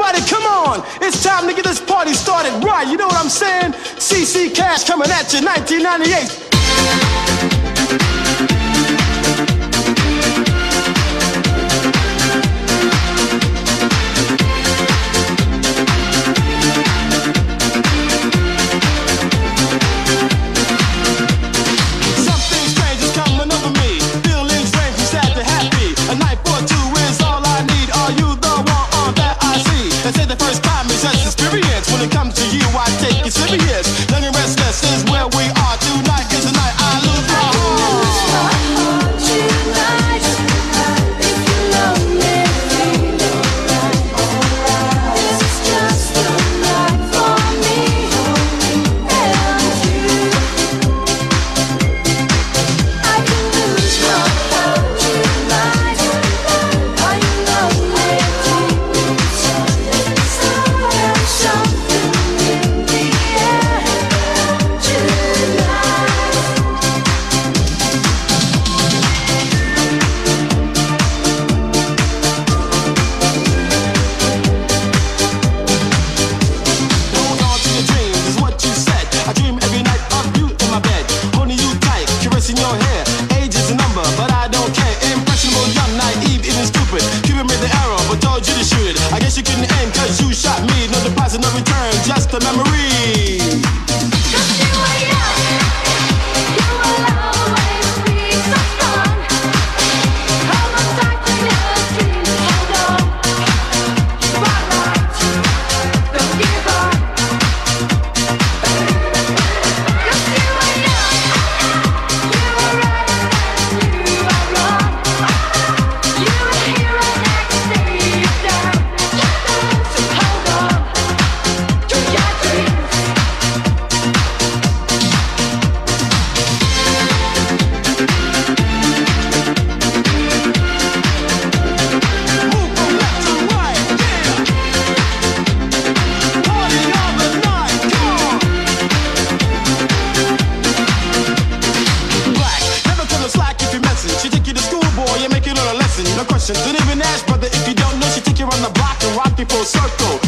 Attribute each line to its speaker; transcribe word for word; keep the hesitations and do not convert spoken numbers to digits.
Speaker 1: Everybody, come on! It's time to get this party started right. You know what I'm saying? C C Cash coming at you, nineteen ninety-eight. When it comes to you, I take it serious. Young and restless is where we are. Tonight is the night I lose my heart. Tonight, if you love me, feel alright. This is just a night for me and you. I can lose my heart tonight. Are you lonely deep inside? There's something in the air tonight. Hold on to your dreams is what you said. I dream every night of you in my bed, holding you tight, caressing your hair. Age is a number, but I don't care. Impressionable, young, naive, even stupid. Cupid made the arrow, but told you to shoot it. I guess you couldn't aim, cause you shot me. No deposit, no return, just a memory. Cause you were young, you will always be so strong. Hold on tight to your dreams, hold on. Spotlight, don't give up. Cause you were young, you were right and you are wrong. You were here and next day you down. So hold on to your dreams. Move from left to right, yeah. Party all the night, come on. Black, never gonna slack if you're messing. She take you to school, boy, and make you learn a lesson. No questions, don't even ask, brother, if you don't know. She take you around the block and rock you full circle.